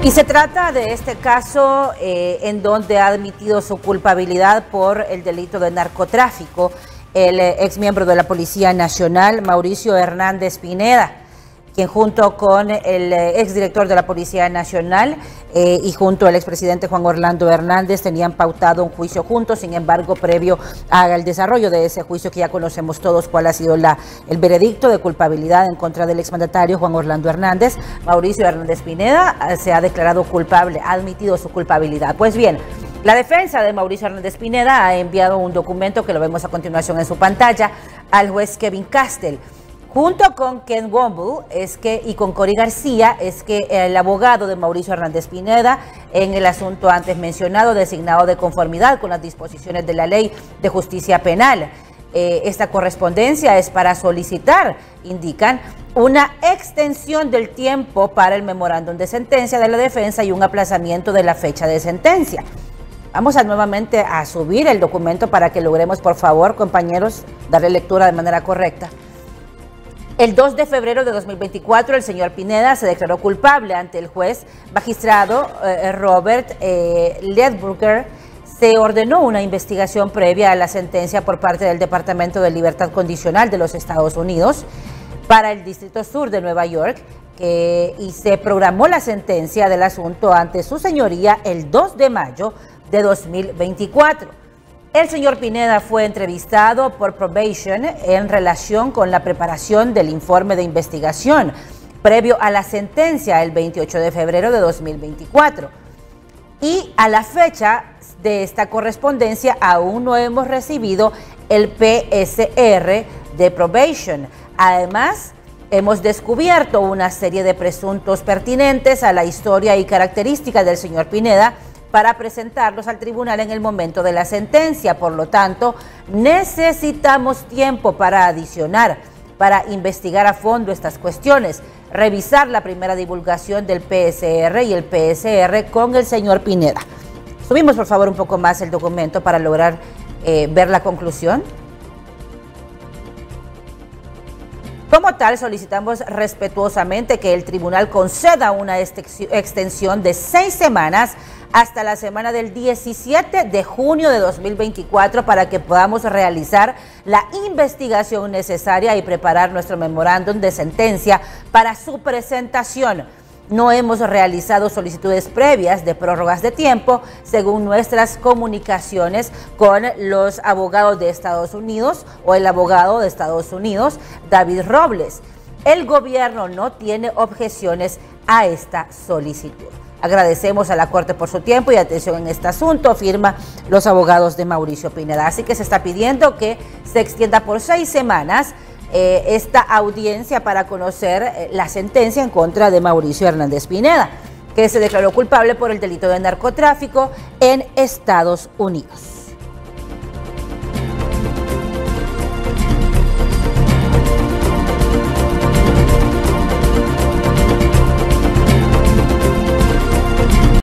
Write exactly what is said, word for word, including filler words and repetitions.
Y se trata de este caso eh, en donde ha admitido su culpabilidad por el delito de narcotráfico el eh, exmiembro de la Policía Nacional, Mauricio Hernández Pineda, quien junto con el eh, exdirector de la Policía Nacional eh, y junto al expresidente Juan Orlando Hernández tenían pautado un juicio juntos. Sin embargo, previo al desarrollo de ese juicio, que ya conocemos todos cuál ha sido la, el veredicto de culpabilidad en contra del exmandatario Juan Orlando Hernández, Mauricio Hernández Pineda eh, se ha declarado culpable, ha admitido su culpabilidad. Pues bien, la defensa de Mauricio Hernández Pineda ha enviado un documento que lo vemos a continuación en su pantalla al juez Kevin Castell. Junto con Ken Womble es que, y con Cory García, es que el abogado de Mauricio Hernández Pineda, en el asunto antes mencionado, designado de conformidad con las disposiciones de la Ley de Justicia Penal. Eh, esta correspondencia es para solicitar, indican, una extensión del tiempo para el memorándum de sentencia de la defensa y un aplazamiento de la fecha de sentencia. Vamos a nuevamente a subir el documento para que logremos, por favor, compañeros, darle lectura de manera correcta. El dos de febrero de dos mil veinticuatro, el señor Pineda se declaró culpable ante el juez magistrado eh, Robert eh, Ledburger. Se ordenó una investigación previa a la sentencia por parte del Departamento de Libertad Condicional de los Estados Unidos para el Distrito Sur de Nueva York, que, y se programó la sentencia del asunto ante su señoría el dos de mayo de dos mil veinticuatro. El señor Pineda fue entrevistado por Probation en relación con la preparación del informe de investigación previo a la sentencia el veintiocho de febrero de dos mil veinticuatro. Y a la fecha de esta correspondencia aún no hemos recibido el P S R de Probation. Además, hemos descubierto una serie de presuntos pertinentes a la historia y características del señor Pineda para presentarlos al tribunal en el momento de la sentencia. Por lo tanto, necesitamos tiempo para adicionar, para investigar a fondo estas cuestiones, revisar la primera divulgación del P S R y el P S R con el señor Pineda. Subimos, por favor, un poco más el documento para lograr eh, ver la conclusión. Como tal, solicitamos respetuosamente que el tribunal conceda una extensión de seis semanas hasta la semana del diecisiete de junio de dos mil veinticuatro para que podamos realizar la investigación necesaria y preparar nuestro memorándum de sentencia para su presentación. No hemos realizado solicitudes previas de prórrogas de tiempo, según nuestras comunicaciones con los abogados de Estados Unidos o el abogado de Estados Unidos, David Robles. El gobierno no tiene objeciones a esta solicitud. Agradecemos a la Corte por su tiempo y atención en este asunto, firma los abogados de Mauricio Pineda. Así que se está pidiendo que se extienda por seis semanas eh, esta audiencia para conocer eh, la sentencia en contra de Mauricio Hernández Pineda, que se declaró culpable por el delito de narcotráfico en Estados Unidos.